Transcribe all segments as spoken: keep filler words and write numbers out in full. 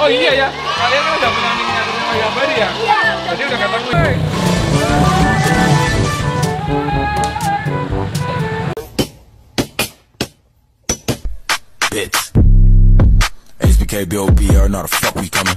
Oh iya ya, kalian kan udah punya miniatur rumah Gambari ya? Iya. Jadi udah ketemu. Hey. Bitch. S B K B O B R, not a fuck we coming.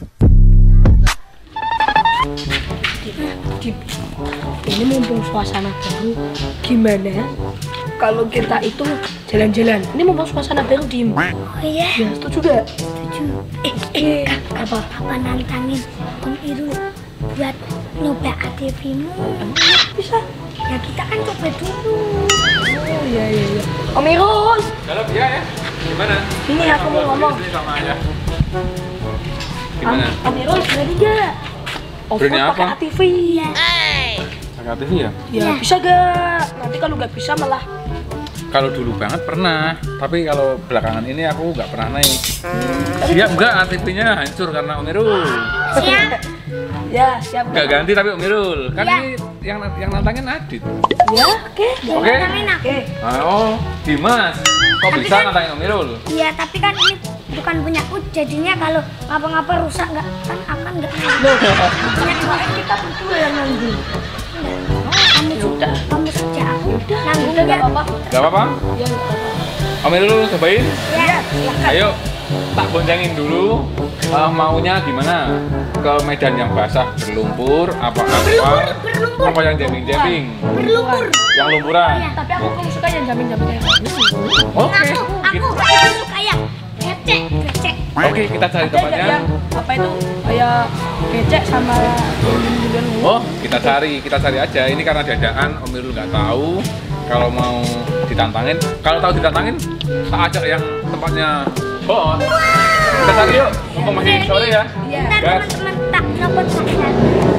Ini mumpung suasana baru, gimana kalau kita itu jalan-jalan? Ini mumpung suasana baru, Dim. Oh iya? Ya, setuju gak? Setuju. Eh, eh, Kak, apa? apa nantangin Om Iru buat nyoba A T V-mu? Bisa. Ya kita kan coba dulu. Oh iya iya iya. Om Irul. Dalam ya ya. Gimana? Ini aku mau ngomong. Ini sama aja. Gimana? Om Irul berani gak? Berani apa? Pakai A T V. Iya. Pakai A T V ya? Ya, bisa gak? Nanti kalau nggak bisa malah. Kalau dulu banget pernah, tapi kalau belakangan ini aku nggak pernah naik. Siap nggak A T V-nya hancur karena Om Irul? Siap. Ya, siap. Nggak ganti tapi Om Irul. Kan Ya. ini yang yang nantangin Adit. Ya, oke. Oke. Nantangin aku. Oke. Ah, oh, Dimas. Kok Tapi bisa kan- nantangin Om Irul? Iya, tapi kan ini bukan punyaku, jadinya kalau ngapa-ngapa rusak nggak kan akan nggak Loh, punya kemarin kita berdua yang nanggung. kamu sudah kamu saja aku Udah, nanggung udah nggak ya. apa-apa. Gak apa-apa? Ya, nggak apa-apa. Om Irul cobain. Ya. Ayo, tak boncengin dulu. Eh, maunya gimana? Ke medan yang basah berlumpur, apa apa? berlumpur. Apa yang jamming-jamming? Berlumpur. Yang lumpuran. Iya. Tapi aku kurang suka yang jamin-jamin kayak gini. Oke. Aku aku aku suka yang becek becek. Oke, kita cari Ada nggak tempatnya. yang apa itu kayak becek sama gulung-gulung? Oh, kita cari, kita cari aja. Ini karena dadakan, Om Irul nggak tahu kalau mau ditantangin. Kalau tahu ditantangin, tak ajak yang tempatnya hot. Kita cari yuk, mumpung masih sore ya. Iya. Ntar Gas. teman-teman tak nyopot saya.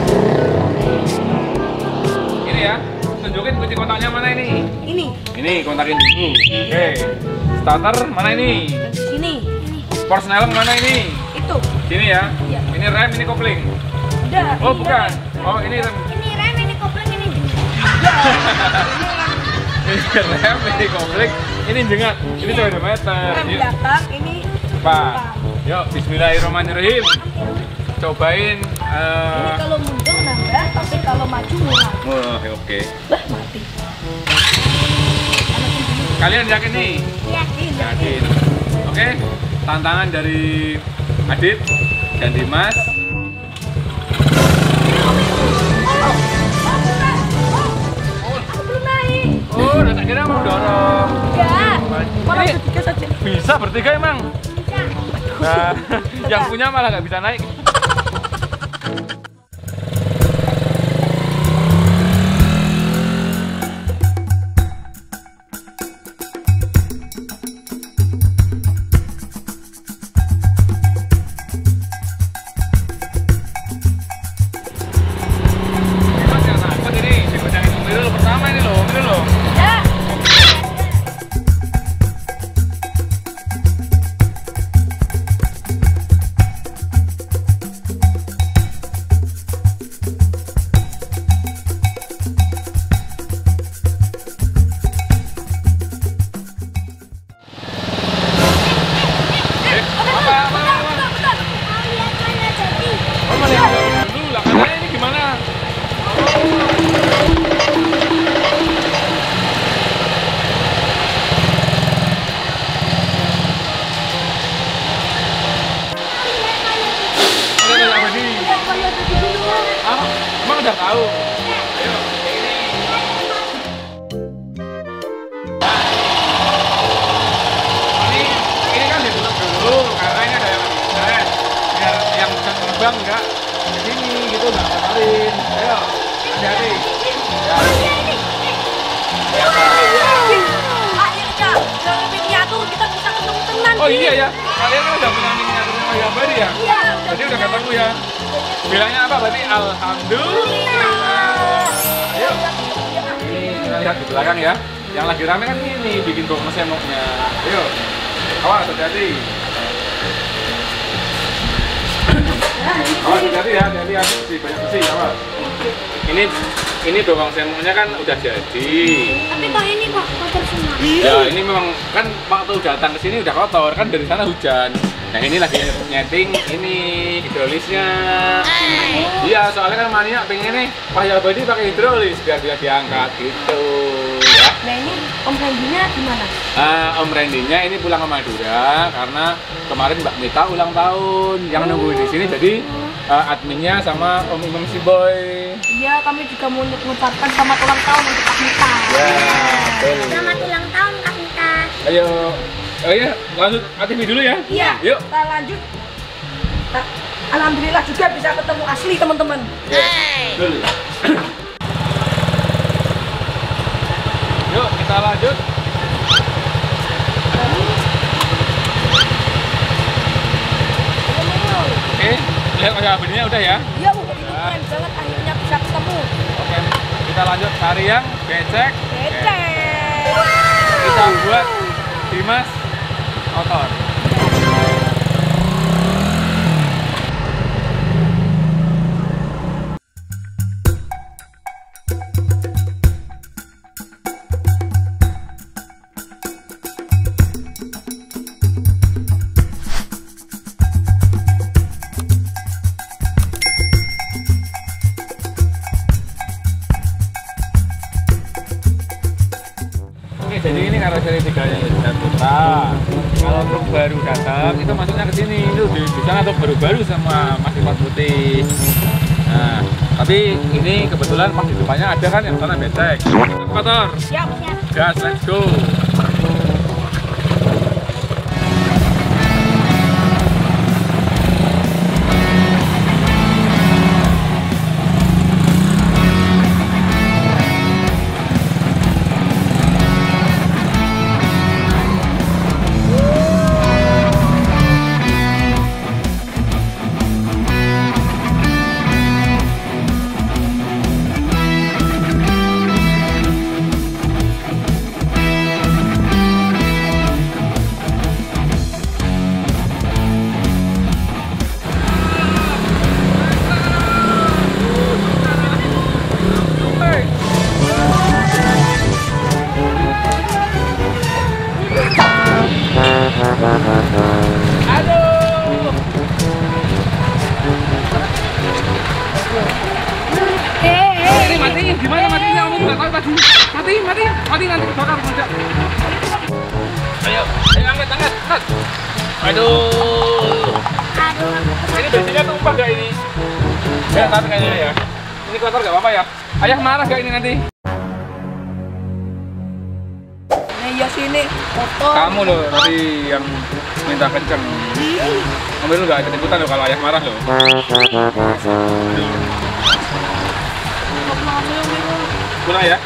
Ini ya, tunjukin kunci kontaknya mana ini. Ini, Ini kontakin dulu. Oke, starter mana ini? di sini, Force Nylon mana ini? itu. Sini ya. Iya. Ini rem, ini kopling. Udah. Oh bukan. Oh ini rem. Ini rem, ini kopling, ini Ini rem, ini kopling. Ini jengat. Ini speedometer. Rem Yuk. belakang, ini Pak. Yuk, Bismillahirrahmanirrahim. Cobain. ini eh kalau mundur nambah, tapi kalau maju ngurang. oh, oke. Lah mati. Kalian yakin nih? yakin. Yakin. Oke. Tantangan dari Adit dan Dimas. Aku belum naik. Oh, udah tak kira mau dorong. Enggak. Malah Ini- bertiga saja. Bisa bertiga emang. Nah, yang punya malah nggak bisa naik. Dimas yang takut ini, digoncangin Om Irul pertama ini loh, Om Irul loh. Ya. Eh, apa, apa, apa? Mau lihat mana jadi? Oh, mau lihat dulu lah, katanya ini gimana? Ada banyak apa sih? Lihat mana jadi dulu. Ah, emang udah tahu? Ayo, ini. Ini, ini kan ditutup dulu karena ini ada yang stres. Biar yang bisa terbang enggak ke sini gitu, nggak kemarin. Ayo, hati-hati. Ya. Ya, Pak. Akhirnya dari miniatur kita bisa ketemu tenan. Oh iya ya, kalian kan udah punya miniatur rumah Gambari ya? Iya. Jadi udah ketemu ya. Bilangnya apa berarti? Alhamdulillah. Ayo. Ini kita lihat di belakang ya. Yang lagi rame kan ini bikin gong semoknya. Ayo. Awas hati-hati. Awas hati-hati ya, hati-hati ya. Besi, banyak besi, awas. Ini ini dorong semoknya kan udah jadi. Tapi kok ini kok kotor semua? Ya ini memang kan waktu datang ke sini udah kotor kan dari sana hujan. Nah ini lagi nyeting ini hidrolisnya. Iya, soalnya kan Mania pengen nih Pahya Abadi pakai hidrolis biar dia diangkat gitu ya. Nah ini Om Randinya gimana? Uh, Om Randinya ini pulang ke Madura karena kemarin Mbak Mita ulang tahun. Yang nungguin di sini jadi uh, adminnya sama Om Imam si Boy. Iya, kami juga mau mengucapkan selamat ulang tahun untuk Kak Mita. Ya, betul. Selamat ulang tahun Kak Mita. Ayo, oh iya, lanjut A T V dulu ya. Iya, Yuk. kita lanjut. Nah, alhamdulillah juga bisa ketemu asli teman-teman. Dulu. Yuk, kita lanjut. Oke, lihat Pahya Abadinya udah ya. Iya, Bu, itu keren banget akhirnya bisa ketemu. Oke, kita lanjut cari yang becek. Becek. Kita buat Dimas motor. Jadi ini karena seri tiga yang sudah putra. Kalau truk baru datang itu masuknya ke sini. Itu di, di sana truk baru-baru sama masih pas putih. Nah, tapi ini kebetulan pas di depannya ada kan yang sana becek. Motor. Siap, siap. Gas, let's go. Gimana matinya? Kamu nggak tahu tadi. Mati, mati, mati nanti kebakar saja. Ayo, ayo angkat, angkat, angkat. Aduh. Aduh. Ini bensinnya tumpah nggak ini? Ya, tapi kayaknya ya. Ini kotor nggak apa-apa ya. Ayah marah nggak ini nanti? Nah iya sini foto. Kamu loh tadi yang minta kenceng. Kamu lu nggak ikut-ikutan loh kalau ayah marah loh. Pulang ya.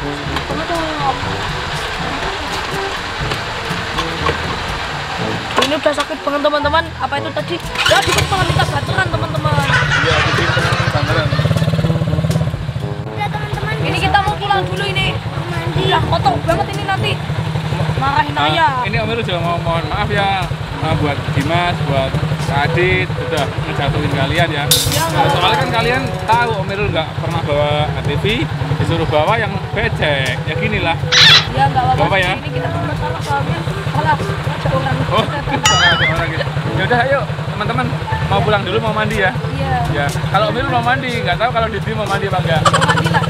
Ini udah sakit banget teman-teman. Apa itu tadi? Ya kita malah minta bantuan teman-teman. Iya, jadi bantuan. Udah teman-teman. Ini kita mau pulang dulu ini. Udah kotor banget ini nanti. Marahin Nah, ayah. ini Om Irul juga mau mohon maaf ya uh, buat Dimas, buat Kak Adit udah ngejatuhin kalian ya. Ya, Nah, soalnya kan kalian tahu Om Irul nggak pernah bawa A T V, disuruh bawa yang becek. Ya gini lah. Ya nggak apa-apa. Nggak apa ya? Ini kita cuma salah soalnya salah ada orang. Oh, salah ada orang gitu. Ya udah ayo teman-teman mau pulang dulu mau mandi ya. Iya. Ya, kalau Om Irul mau mandi, nggak tahu kalau Didi mau mandi apa enggak. Mau mandi lah.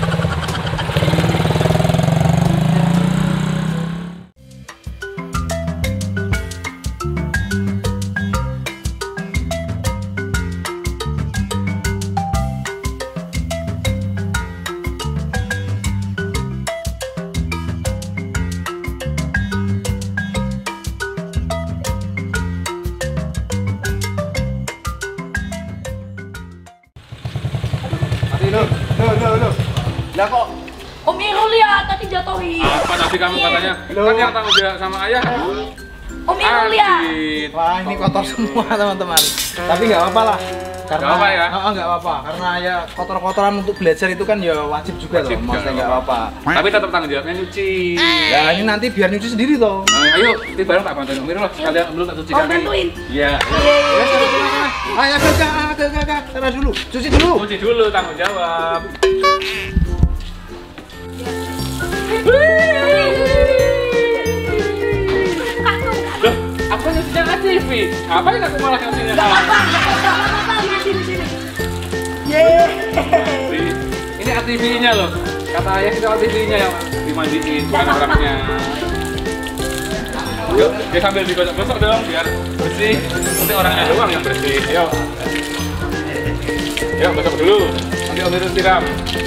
Loh, loh, loh, loh. Lah kok Om Irul lihat tadi jatuhin. Apa tadi kamu katanya? Kan yang tanggung jawab sama ayah. Om Irul lihat. Adit. wah ini kotor semua teman-teman. Tapi nggak apa-apa lah. Karena Nggak apa ya? Oh, nggak apa-apa. Karena ya kotor-kotoran untuk belajar itu kan ya wajib juga Wajib loh. Maksudnya juga. nggak apa-apa. Tapi tetap tanggung jawabnya nyuci. Ya ini nanti biar nyuci sendiri toh. Nah, ayo, nanti bareng tak bantuin Om Irul lah. Sekalian Om Irul tak cuci Om kaki. bantuin. Iya. Ya, sana, sana, sana. Ayo, agak, agak, agak, agak, agak. Sana dulu. Cuci dulu. Cuci dulu tanggung jawab. Loh, aku kan nyucinya Adit. Ngapain aku malah kasihnya salah? Ini A T V-nya loh. Kata ayah itu A T V-nya yang dimandiin, bukan orangnya. Yuk, dia sambil digosok-gosok dong biar bersih. Nanti orangnya doang yang bersih. Yuk. Yuk, gosok dulu. Nanti om itu siram.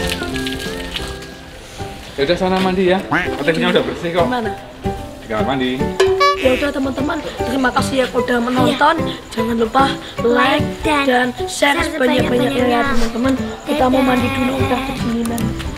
Ya udah sana mandi ya. A T V-nya udah bersih kok. Gimana? Di kamar mandi. Ya udah teman-teman, terima kasih yang udah menonton. Jangan lupa like dan share sebanyak-banyaknya ya teman-teman. Kita mau mandi dulu, udah kedinginan.